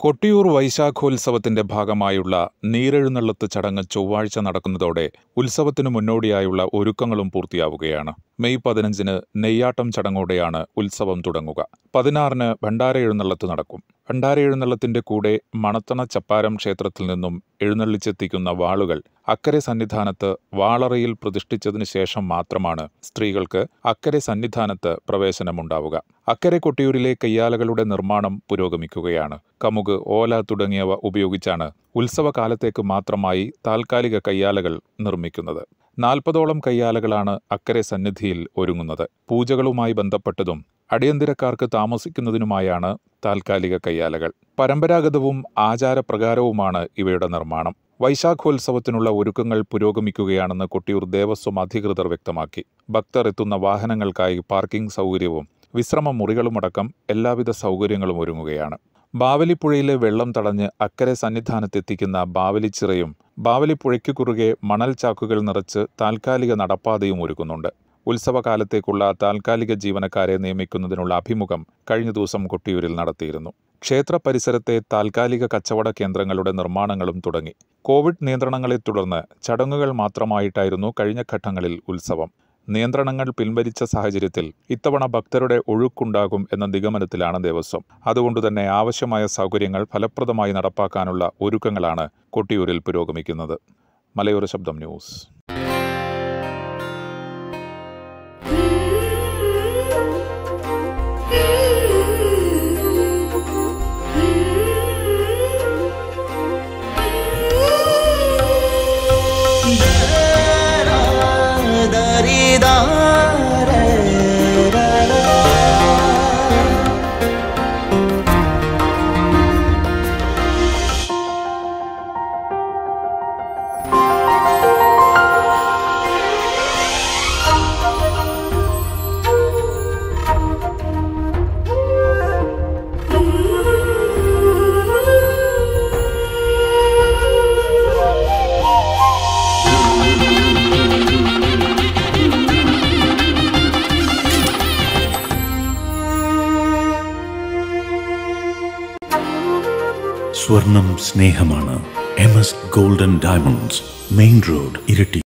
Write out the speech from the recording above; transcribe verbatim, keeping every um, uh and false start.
കൊട്ടിയൂർ വൈശാഖോത്സവത്തിന്റെ ഭാഗമായുള്ള നീരെഴുന്നള്ളത്ത് ചടങ്ങ് ചൊവ്വാഴ്ച നടക്കുന്നതോടെ ഉത്സവത്തിനു മുന്നോടിയായുള്ള ഒരുക്കങ്ങളും പൂർത്തിയാവുകയാണ്. മെയ് പതിനഞ്ചിന് നെയ്യാട്ടം ചടങ്ങോടെയാണ് ഉത്സവം തുടങ്ങുക. പതിനാറിന് ഭണ്ഡാര എഴുന്നള്ളത്ത് നടക്കും. ഭണ്ഡാര എഴുന്നള്ളത്തിന്റെ കൂടെ മണത്തണ ചപ്പാരം ക്ഷേത്രത്തിൽ നിന്നും എഴുന്നള്ളിച്ചെത്തിക്കുന്ന വാളുകൾ അക്കരെ സന്നിധാനത്ത് വാളറയിൽ പ്രതിഷ്ഠിച്ചതിനു ശേഷം മാത്രമാണ് സ്ത്രീകൾക്ക് അക്കരെ സന്നിധാനത്ത് പ്രവേശനമുണ്ടാവുക. അക്കരെ കൊട്ടിയൂരിലെ കയ്യാലകളുടെ നിർമ്മാണം പുരോഗമിക്കുകയാണ്. കമുക്, ഓല തുടങ്ങിയവ ഉപയോഗിച്ചാണ് ഉത്സവകാലത്തേക്ക് മാത്രമായി താൽക്കാലിക കയ്യാലകൾ നിർമ്മിക്കുന്നത്. നാൽപ്പതോളം കയ്യാലകളാണ് അക്കരെ സന്നിധിയിൽ ഒരുങ്ങുന്നത്. പൂജകളുമായി ബന്ധപ്പെട്ടതും അടിയന്തരക്കാർക്ക് താമസിക്കുന്നതിനുമായാണ് താൽക്കാലിക കയ്യാലകൾ. പരമ്പരാഗതവും ആചാരപ്രകാരവുമാണ് ഇവയുടെ നിർമ്മാണം. വൈശാഖോത്സവത്തിനുള്ള ഒരുക്കങ്ങൾ പുരോഗമിക്കുകയാണെന്ന് കൊട്ടിയൂർ ദേവസ്വം അധികൃതർ വ്യക്തമാക്കി. ഭക്തർ എത്തുന്ന വാഹനങ്ങൾക്കായി പാർക്കിംഗ് സൗകര്യവും വിശ്രമ മുറികളുമടക്കം എല്ലാവിധ സൗകര്യങ്ങളും ഒരുങ്ങുകയാണ്. ബാവലിപ്പുഴയിലെ വെള്ളം തടഞ്ഞ് അക്കരെ സന്നിധാനത്തെത്തിക്കുന്ന ബാവലിച്ചിറയും ബാവലിപ്പുഴയ്ക്കു കുറുകെ മണൽ ചാക്കുകൾ നിറച്ച് താൽക്കാലിക നടപ്പാതയും ഒരുക്കുന്നുണ്ട്. ഉത്സവകാലത്തേക്കുള്ള താൽക്കാലിക ജീവനക്കാരെ നിയമിക്കുന്നതിനുള്ള അഭിമുഖം കഴിഞ്ഞ ദിവസം കൊട്ടിയൂരിൽ നടത്തിയിരുന്നു. ക്ഷേത്ര പരിസരത്തെ താൽക്കാലിക കച്ചവട കേന്ദ്രങ്ങളുടെ നിർമ്മാണങ്ങളും തുടങ്ങി. കോവിഡ് നിയന്ത്രണങ്ങളെ തുടർന്ന് ചടങ്ങുകൾ മാത്രമായിട്ടായിരുന്നു കഴിഞ്ഞ ഘട്ടങ്ങളിൽ ഉത്സവം. നിയന്ത്രണങ്ങൾ പിൻവലിച്ച സാഹചര്യത്തിൽ ഇത്തവണ ഭക്തരുടെ ഒഴുക്കുണ്ടാകും എന്ന നിഗമനത്തിലാണ് ദേവസ്വം. അതുകൊണ്ടുതന്നെ ആവശ്യമായ സൗകര്യങ്ങൾ ഫലപ്രദമായി നടപ്പാക്കാനുള്ള ഒരുക്കങ്ങളാണ് കൊട്ടിയൂരിൽ പുരോഗമിക്കുന്നത്. മലയോര ശബ്ദം ന്യൂസ്. സ്വർണം സ്നേഹമാണ്. M S golden diamonds, main road, Iritty.